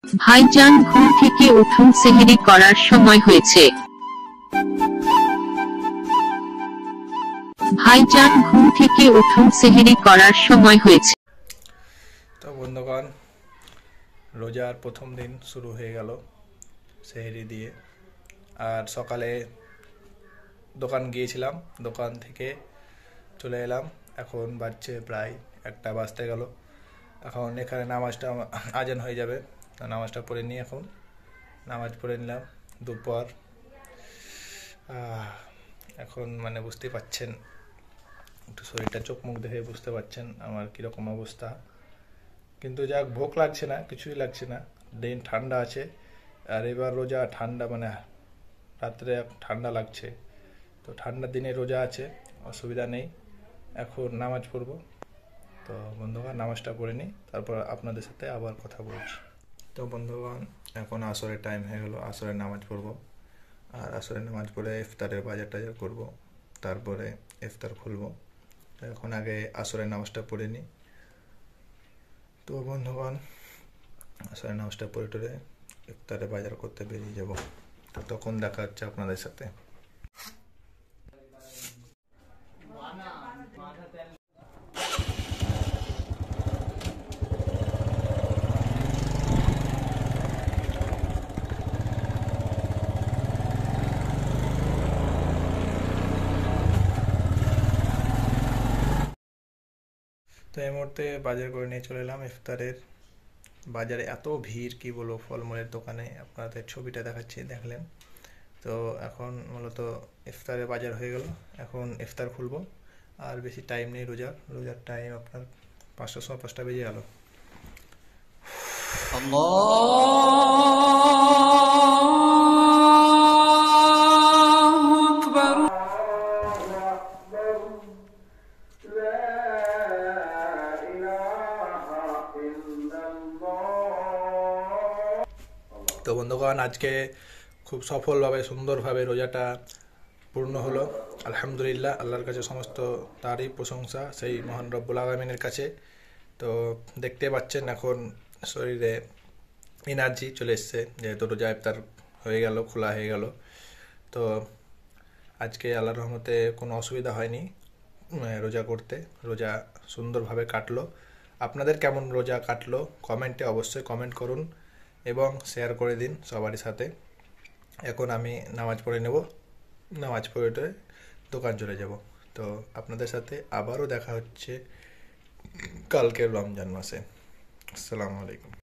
ভাইজান, ঘুম থেকে উঠুন, সেহরি করার সময় হয়েছে। ভাইজান, ঘুম থেকে উঠুন, সেহরি করার সময় হয়েছে। তো বন্ধুগণ, রোজার প্রথম দিন শুরু হয়ে গেল সেহরি দিয়ে। আর সকালে দোকান গিয়েছিলাম, দোকান থেকে চলে এলাম। এখন বাজছে প্রায় 1টা বাজতে গেল। এখন এখানে নামাজটা আজান হয়ে যাবে, তো নামাজটা পড়ে নিই। এখন নামাজ পড়ে নিলাম দুপুর। এখন বুঝতে পাচ্ছেন, একটু শরীরটা চোখ মুখ দেখে বুঝতে পাচ্ছেন আমার কীরকম অবস্থা। কিন্তু যাক, ভোক লাগছে না, কিছুই লাগছে না। দিন ঠান্ডা আছে, আর এবার রোজা ঠান্ডা, রাত্রে ঠান্ডা লাগছে। তো ঠান্ডার দিনে রোজা আছে, অসুবিধা নেই। এখন নামাজ পড়ব। তো বন্ধুগণ, নামাজটা পড়ে নিই, তারপর আপনাদের সাথে আবার কথা বলছি। তো বন্ধুগণ, এখন আসরের টাইম হয়ে গেল, আসরের নামাজ পড়ব। আর আসরের নামাজ পড়ে ইফতারের বাজার টাজার করবো, তারপরে ইফতার খুলব। তো এখন আগে আসরের নামাজটা পড়ে নিই। তো বন্ধুগণ, আসরের নামাজটা পড়ে টরে ইফতারে বাজার করতে বেরিয়ে যাব। তো তখন দেখা হচ্ছে আপনাদের সাথে। তো এই মুহূর্তে বাজার করে নিয়ে চলে এলাম ইফতারের। বাজারে এত ভিড়, কি বলবো, ফলমূলের দোকানে আপনাদের ছবিটা দেখাচ্ছি, দেখলেন তো। এখন মূলত ইফতারের বাজার হয়ে গেল, এখন ইফতার খুলবো। আর বেশি টাইম নেই, রোজার টাইম আপনার 5টার সময় 5টা বেজে গেল। তো বন্ধুগণ, আজকে খুব সফলভাবে সুন্দরভাবে রোজাটা পূর্ণ হলো। আলহামদুলিল্লাহ, আল্লাহর কাছে সমস্ত তারই প্রশংসা, সেই মহান রব্বুল আলামিনের কাছে। তো দেখতে পাচ্ছেন এখন শরীরে এনার্জি চলে এসছে, যেহেতু রোজা ইফতার হয়ে গেল, খোলা হয়ে গেল। তো আজকে আল্লাহর রহমতে কোনো অসুবিধা হয়নি রোজা করতে। রোজা সুন্দরভাবে কাটলো। আপনাদের কেমন রোজা কাটলো কমেন্টে অবশ্যই কমেন্ট করুন এবং শেয়ার করে দিন সবারই সাথে। এখন আমি নামাজ পড়ে নেব, নামাজ পড়ে দোকান চলে যাব। তো আপনাদের সাথে আবারও দেখা হচ্ছে কালকের রমজান মাসে। আসসালামু আলাইকুম।